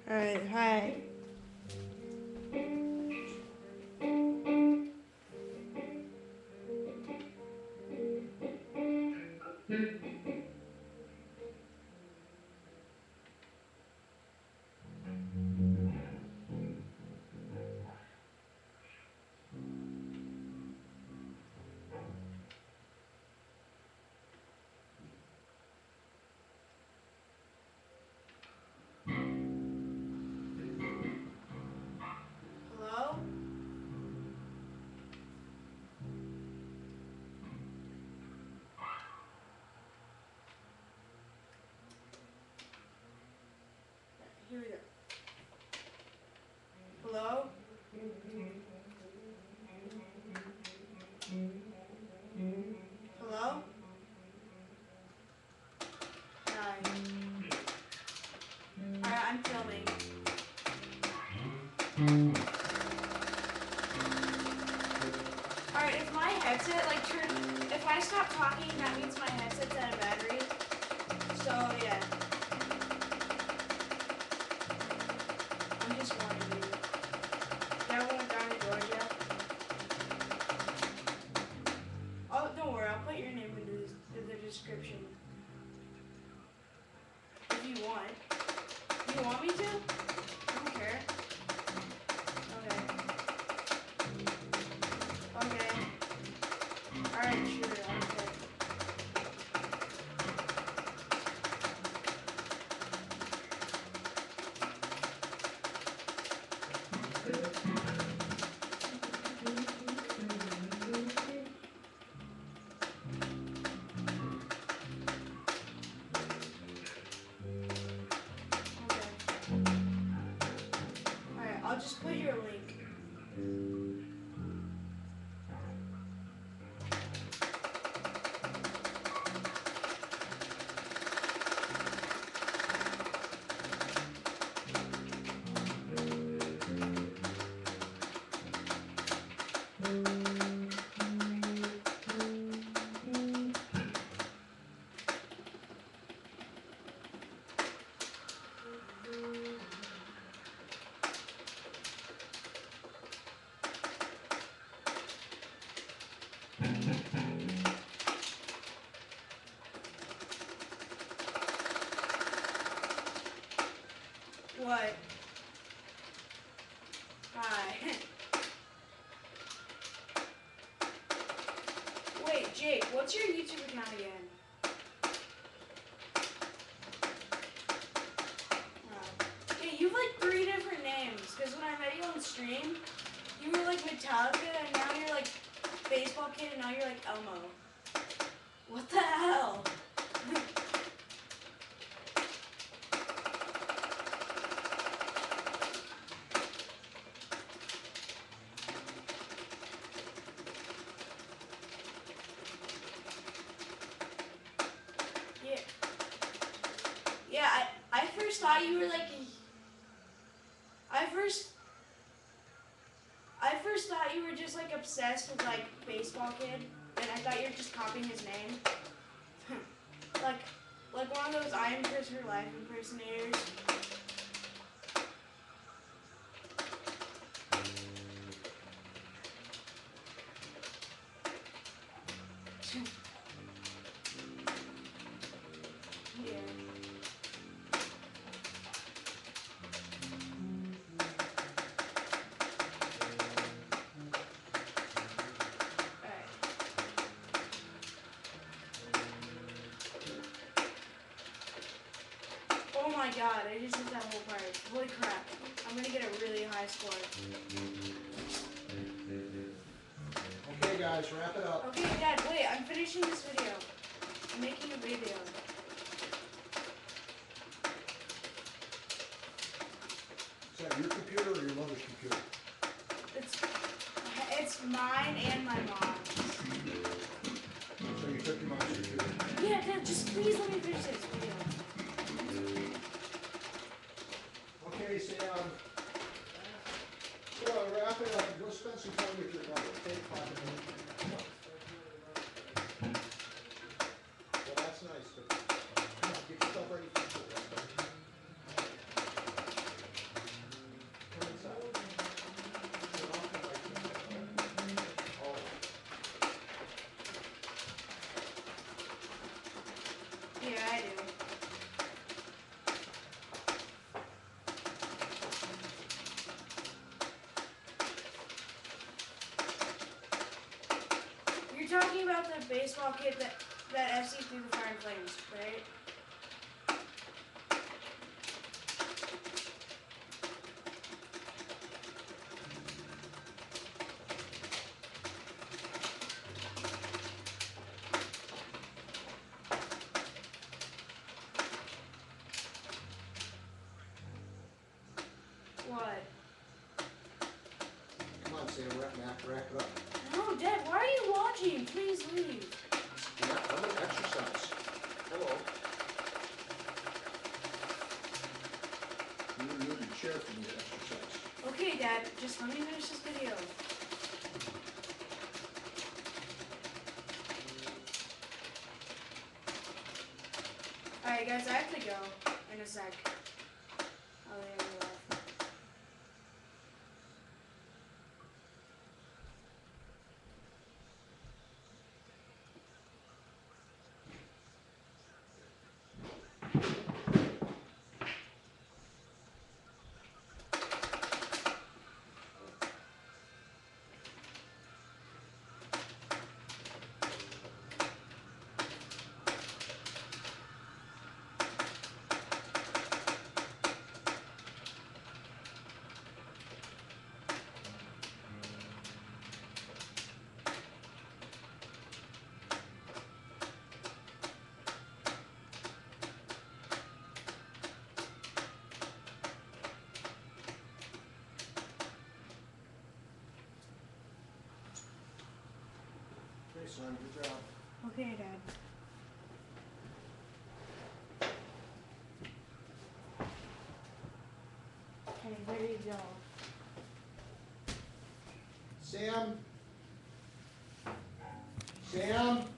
Alright, hi. Hello? Here we go. Hello? Hello? Hi. Alright, I'm filming. Alright, if my headset, if I stop talking, that means my headset's out of battery. So, yeah. I'm just warning you. That went down to Georgia. Oh, don't worry, I'll put your name in the description. If you want. You want me to? I don't care. Okay. Okay. Alright, sure, I don't care. Alright, I'll just put your link. What? Hi. Wait, Jake, what's your YouTube account again? Hey, you have like 3 different names, because when I met you on stream, you were like Metallica, and now you're like Baseball Kid, and now you're like Elmo. What the hell? Yeah. Yeah, I first thought you were like... I first thought you were just like obsessed with like Baseball Kid, and I thought you were just copying his name. like one of those I Am Chris for Life impersonators. Yeah. Oh my god, I just did that whole part. Holy crap. I'm gonna get a really high score. Okay guys, wrap it up. Okay, Dad, wait, I'm finishing this video. I'm making a video. Is that your computer or your mother's computer? It's mine and my mom's. So you took your mom's computer? Yeah, Dad, just please let me finish this video. Okay, Sam. So wrap it up. Go spend some time with your mother. Okay, Papa? Well, that's nice. But come on, get yourself ready for school. baseball kid that FC through the fire and flames, right? What? Come on, Sam, wrap it up. No, Dad, why are you watching? Please leave. Yeah, I'm gonna exercise. Hello. You need a chair for me to exercise. Okay, Dad, just let me finish this video. Alright, guys, I have to go in a sec. I'll leave you off. Okay, son, good job. Okay, Dad. Okay, there you go. Sam? Sam?